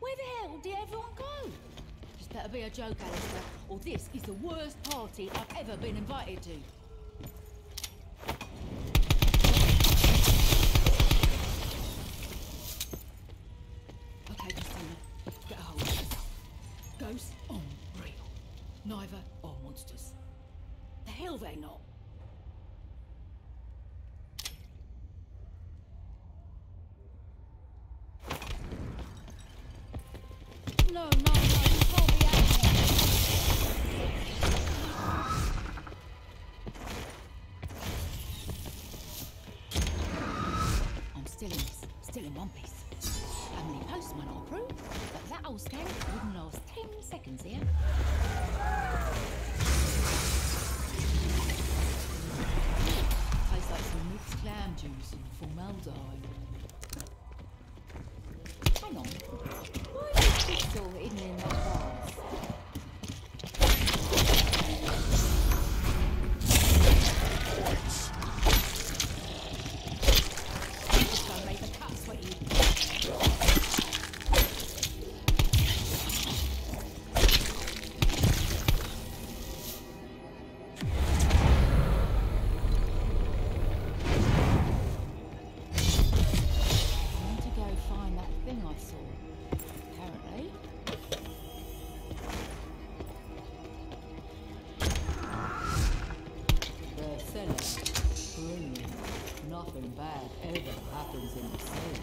Where the hell did everyone go? This better be a joke, Alistair, or this is the worst party I've ever been invited to. Okay, Christina, get a hold of yourself. Ghosts aren't real. Neither are monsters. The hell they're not. No, you can't be out. I'm still in one piece. Only postman I'll prove, but that old skank wouldn't last 10 seconds here. Tastes like some mixed clam juice and formaldehyde. Hang on. Why is this pistol hidden in that vase? I'm just gonna make a cut for you. Nothing bad ever happens in the cell.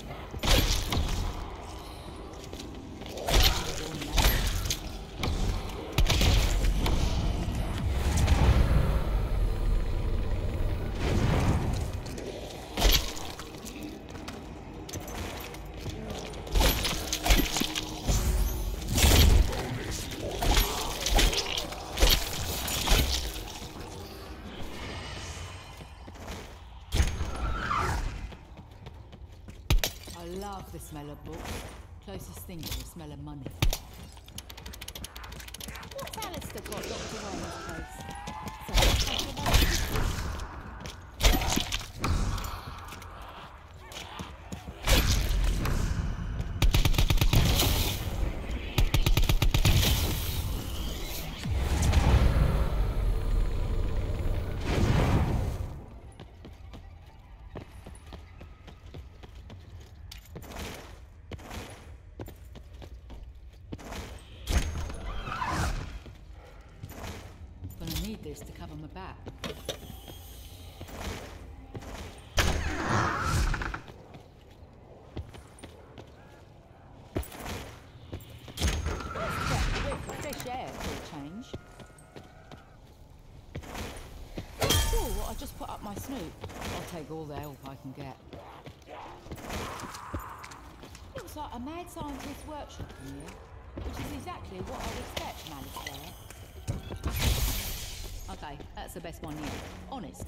I love the smell of books. Closest thing to the smell of money. What's Alistair got locked away in this place? This to cover my back. Fresh air for a change. Sure, I just put up my snoot. I'll take all the help I can get. Looks like a mad scientist workshop in here, which is exactly what I'd expect from Alistair. Okay, that's the best one yet. Honest.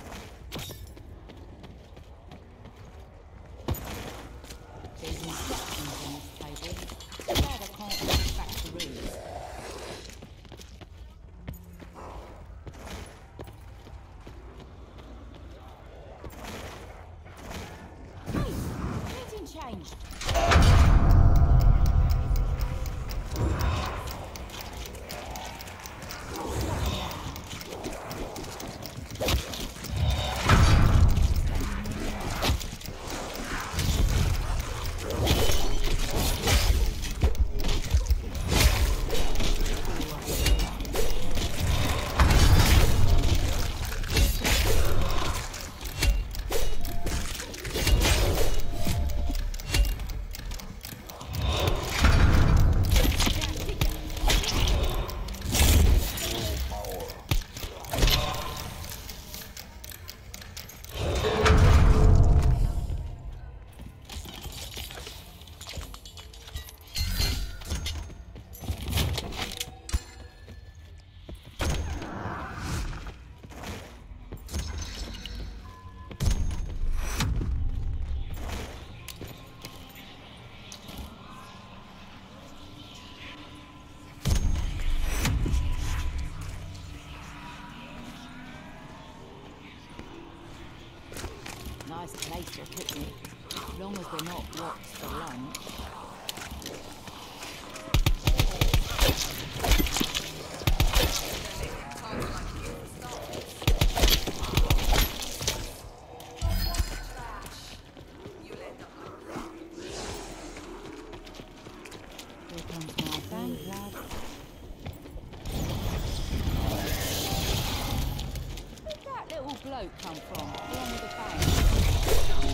There's instructions on this table. Glad I can't walk back to rooms. Hey, anything changed? Nice place for a picnic, as long as we're not watched for lunch. Come from along with the bank.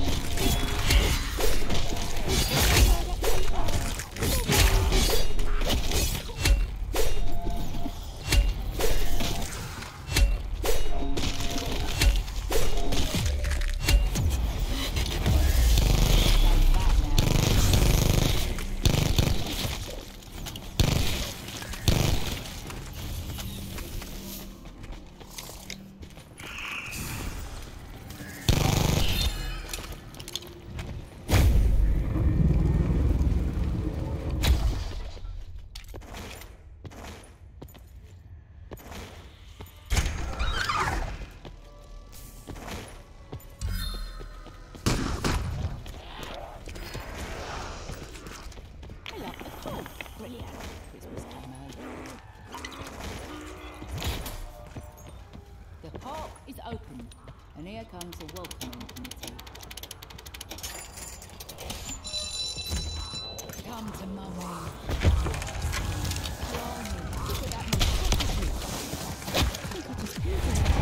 The park is open, and here comes the welcoming committee. Come to Mummy. Look at that monstrosity. Look at this beauty.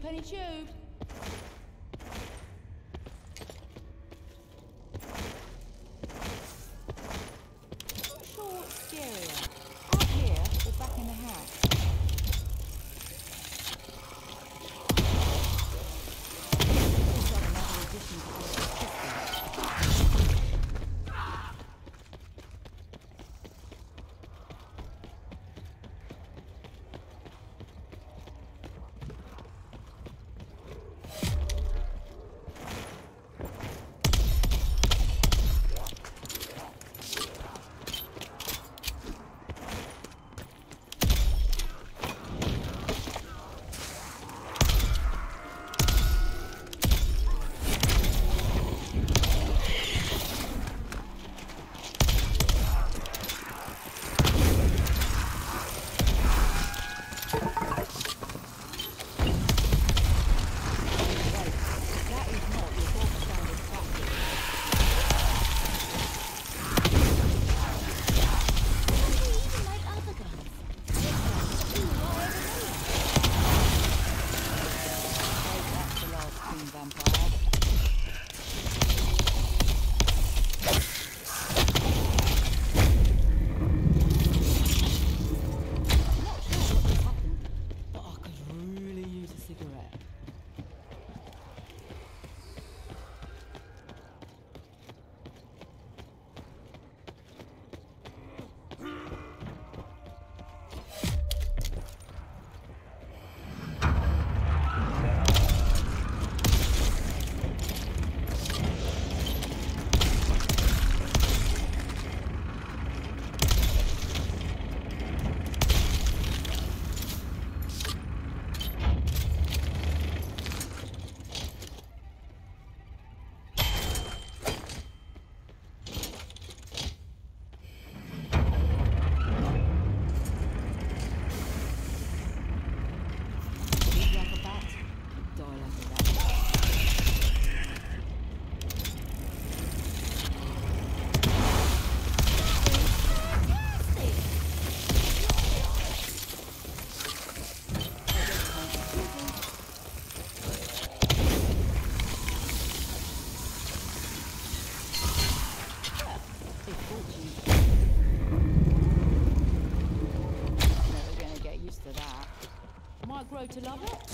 Penny tube. Not sure what's scarier. Out here or back in the house? Looks like another addition to the system. Grow to love it?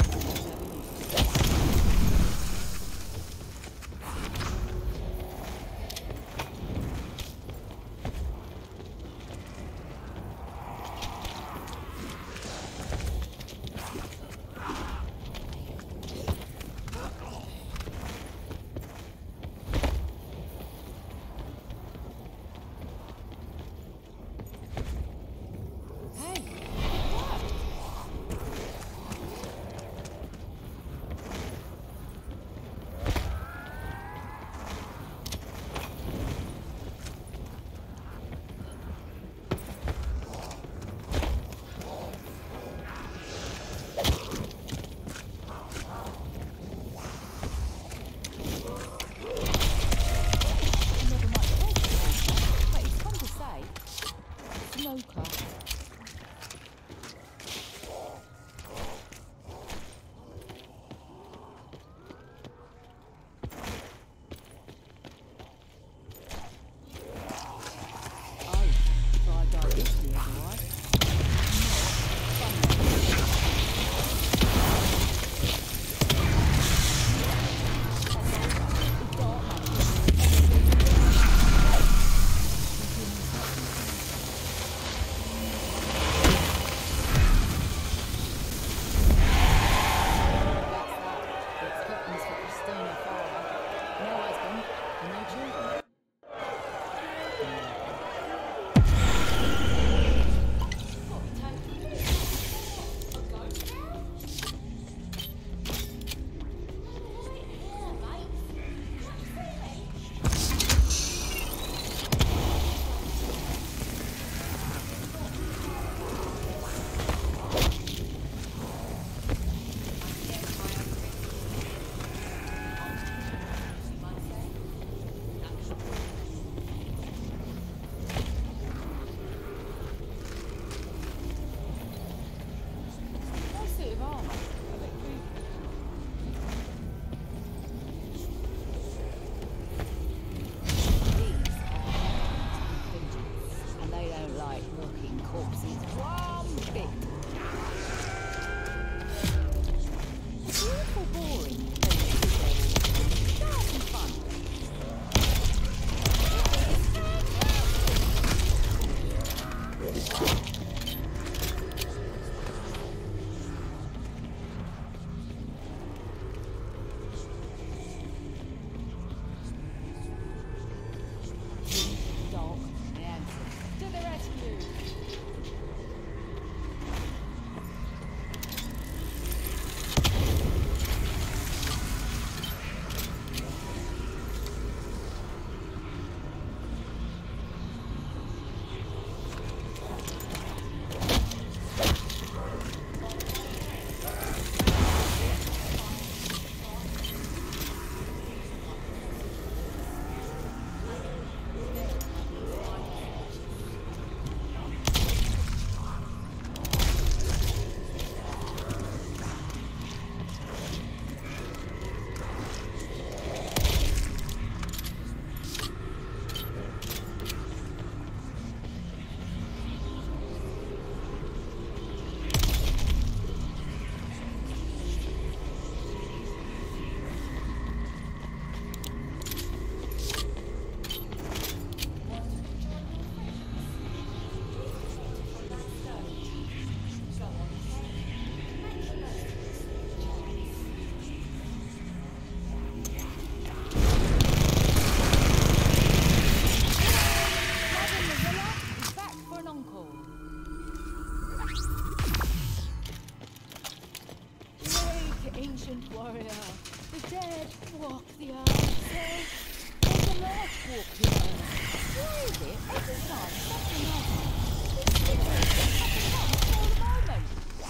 Ancient warrior, the dead walk the earth. There's a large walk the earth. Why is it every time something happens? It's all the moment.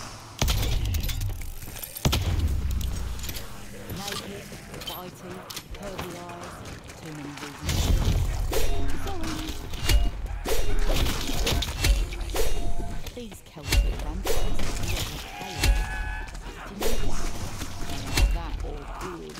Naked, bitey, curvy eyes, too many reasons. Sorry. These Celtic vampires that or good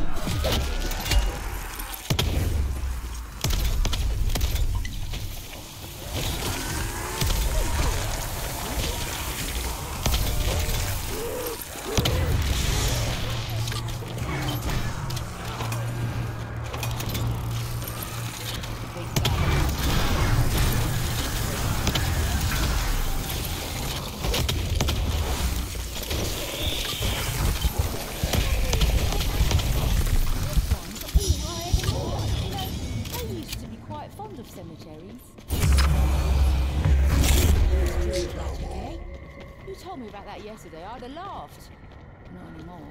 cemeteries. You told me about that yesterday, I'd have laughed. Not anymore.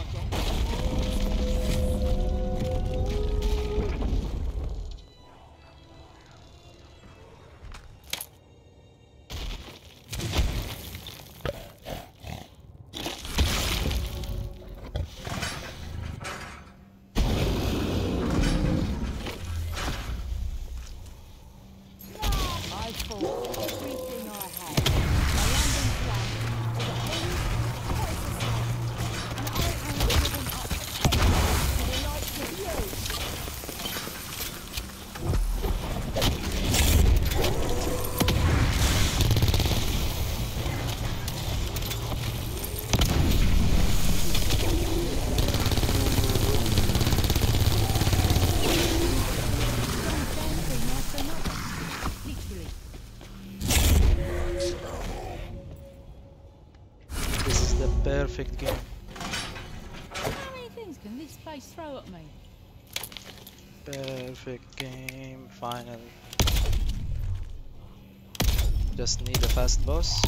Perfect game. How many things can this face throw at me? Perfect game, finally. Just need a fast boss.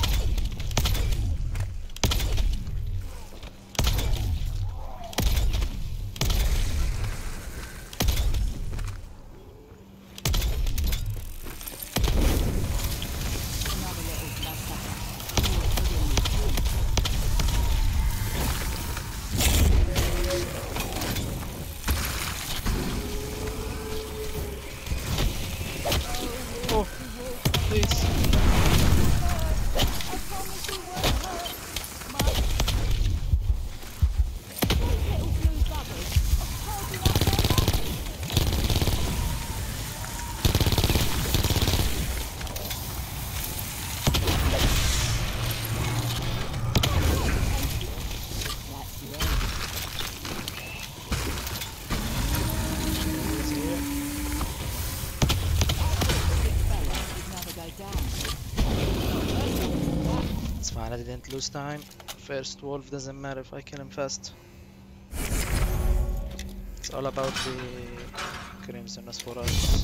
It's fine, I didn't lose time. First wolf doesn't matter if I kill him fast. It's all about the Crimson as for us.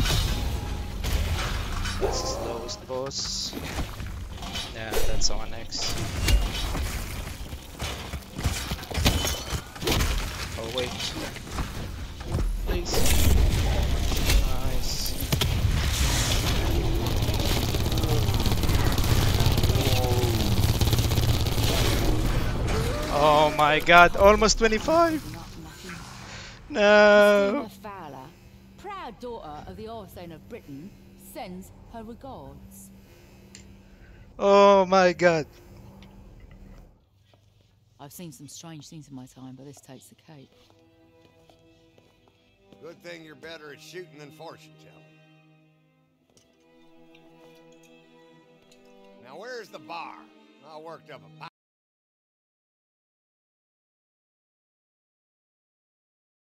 This is the lowest boss. Yeah, that's our next. Oh wait. Please. Nice. Oh my god, almost 25! No! Fowler, proud daughter of the Orson of Britain, sends her regards. Oh my god. I've seen some strange things in my time, but this takes the cake. Good thing you're better at shooting than fortune telling. Now where's the bar? I worked up a